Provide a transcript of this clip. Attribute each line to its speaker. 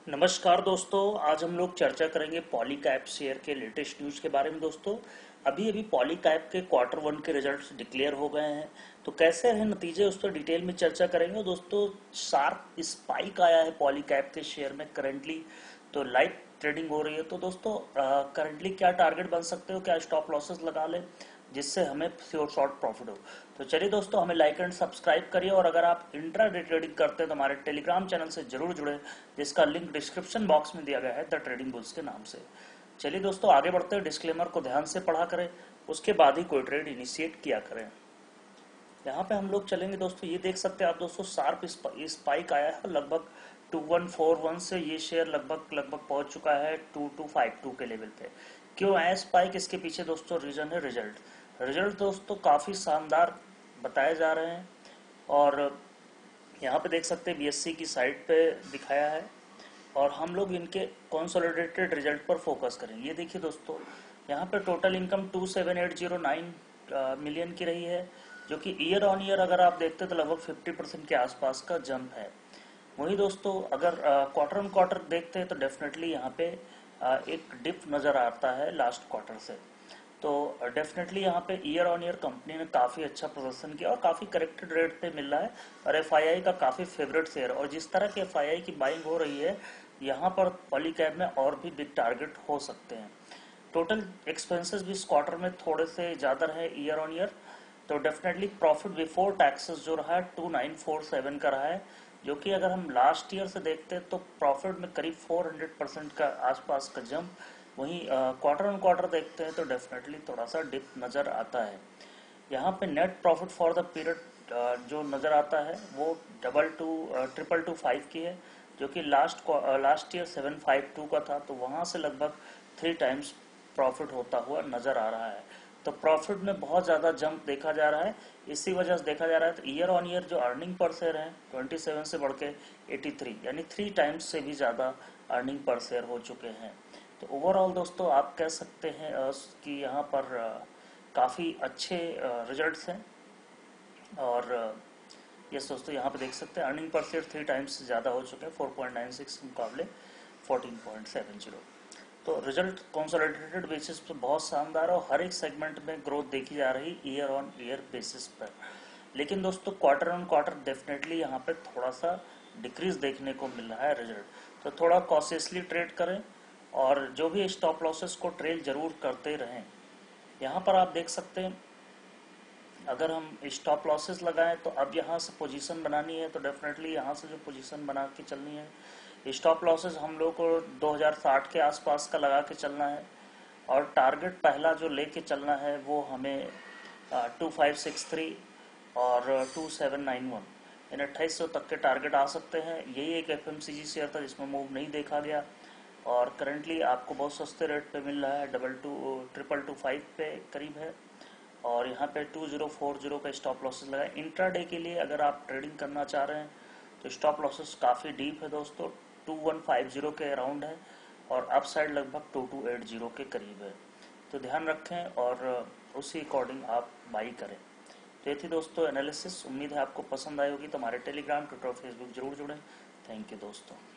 Speaker 1: नमस्कार दोस्तों, आज हम लोग चर्चा करेंगे पॉलीकैब शेयर के लेटेस्ट न्यूज़ के बारे में। दोस्तों अभी अभी पॉलीकैब के क्वार्टर वन के रिजल्ट्स डिक्लेयर हो गए हैं, तो कैसे रहे नतीजे उस पर डिटेल में चर्चा करेंगे। दोस्तों शार्प स्पाइक आया है पॉलीकैब के शेयर में करंटली, तो लाइव ट्रेडिंग हो रही है। तो दोस्तों करंटली क्या टारगेट बन सकते हो, क्या स्टॉप लॉसेस लगा ले जिससे हमें श्योर शॉर्ट प्रॉफिट हो। तो चलिए दोस्तों, हमें लाइक एंड सब्सक्राइब करिए, और अगर आप इंट्राडे ट्रेडिंग करते हैं तो हमारे टेलीग्राम चैनल से जरूर जुड़े, जिसका लिंक डिस्क्रिप्शन बॉक्स में दिया गया है द ट्रेडिंग बुल्स के नाम से। चलिए दोस्तों आगे बढ़ते हैं, डिस्क्लेमर को ध्यान से पढ़ा करें, उसके बाद ही कोई ट्रेड इनिशिएट किया करें। यहाँ पे हम लोग चलेंगे दोस्तों, ये देख सकते हैं आप दोस्तों, शार्प स्पाइक आया है लगभग 2141 से ये शेयर लगभग पहुंच चुका है 2252 के लेवल पे। क्यों आया स्पाइक, इसके पीछे दोस्तों रीजन है रिजल्ट दोस्तों काफी शानदार बताए जा रहे हैं। और यहाँ पे देख सकते हैं बीएससी की साइट पे दिखाया है, और हम लोग इनके कंसोलिडेटेड रिजल्ट पर फोकस करेंगे। ये देखिए दोस्तों, यहाँ पे टोटल इनकम 27809 मिलियन की रही है, जो कि ईयर ऑन ईयर अगर आप देखते हैं तो लगभग 50% के आसपास का जंप है। वही दोस्तों अगर क्वार्टर ऑन क्वार्टर देखते हैं तो डेफिनेटली यहाँ पे एक डिप नज़र आता है लास्ट क्वार्टर से। तो डेफिनेटली यहाँ पे ईयर ऑन ईयर कंपनी ने काफ़ी अच्छा प्रदर्शन किया और काफ़ी करेक्टेड रेट पे मिल रहा है, और एफआईआई का काफ़ी फेवरेट शेयर। और जिस तरह की एफआईआई की बाइंग हो रही है, यहाँ पर पॉलीकैब में और भी बिग टारगेट हो सकते हैं। टोटल एक्सपेंसेस भी इस क्वार्टर में थोड़े से ज़्यादा रहे ईयर ऑन ईयर, तो डेफिनेटली प्रॉफिट बिफोर टैक्सेस जो रहा है 2947 का रहा है, जो कि अगर हम लास्ट ईयर से देखते हैं तो प्रॉफिट में करीब 400% का आसपास का जंप। वहीं क्वार्टर ऑन क्वार्टर देखते हैं तो डेफिनेटली थोड़ा सा डिप नज़र आता है। यहाँ पे net profit for the period जो नज़र आता है वो 22225 की है, जो कि लास्ट ईयर 752 का था, तो वहाँ से लगभग 3 टाइम्स प्रॉफिट होता हुआ नज़र आ रहा है। तो प्रॉफिट में बहुत ज़्यादा जंप देखा जा रहा है, इसी वजह से देखा जा रहा है। तो ईयर ऑन ईयर जो अर्निंग पर शेयर है 27 से बढ़ के 83, यानी 3 टाइम्स से भी ज़्यादा अर्निंग पर शेयर हो चुके हैं। तो ओवरऑल दोस्तों आप कह सकते हैं कि यहाँ पर काफ़ी अच्छे रिजल्ट्स हैं। और यस दोस्तों, यहाँ पे देख सकते हैं अर्निंग पर शेयर 3 टाइम्स से ज़्यादा हो चुके हैं, 4.96 के मुकाबले 14.70। तो रिजल्ट कंसोलिडेटेड बेसिस पर बहुत शानदार, और हर एक सेगमेंट में ग्रोथ देखी जा रही ईयर ऑन ईयर बेसिस पर। लेकिन दोस्तों क्वार्टर ऑन क्वार्टर डेफिनेटली यहाँ पे थोड़ा सा डिक्रीज देखने को मिल रहा है रिजल्ट, तो थोड़ा कॉशियसली ट्रेड करें, और जो भी स्टॉप लॉसेस को ट्रेल जरूर करते रहें। यहाँ पर आप देख सकते हैं अगर हम स्टॉप लॉसेस लगाएं तो अब यहाँ से पोजीशन बनानी है, तो डेफिनेटली यहाँ से जो पोजीशन बना के चलनी है। स्टॉप लॉसेस हम लोग को 2060 के आसपास का लगा के चलना है, और टारगेट पहला जो लेके चलना है वो हमें 2563 और 2791, इन 2800 तक के टारगेट आ सकते हैं। यही एक एफएमसीजी शेयर था जिसमें मूव नहीं देखा गया, और करंटली आपको बहुत सस्ते रेट पे मिल रहा है, 2225 पे करीब है, और यहाँ पे 2040 का स्टॉप लॉसेस लगा। इंट्राडे के लिए अगर आप ट्रेडिंग करना चाह रहे हैं तो स्टॉप लॉसेस काफ़ी डीप है दोस्तों, 2150 के अराउंड है, और अप साइड लगभग 2280 के करीब है। तो ध्यान रखें और उसी अकॉर्डिंग आप बाई करें। तो ये थी दोस्तों एनालिसिस, उम्मीद है आपको पसंद आई होगी। तो हमारे टेलीग्राम, ट्विटर, फेसबुक जरूर जुड़ें। थैंक यू दोस्तों।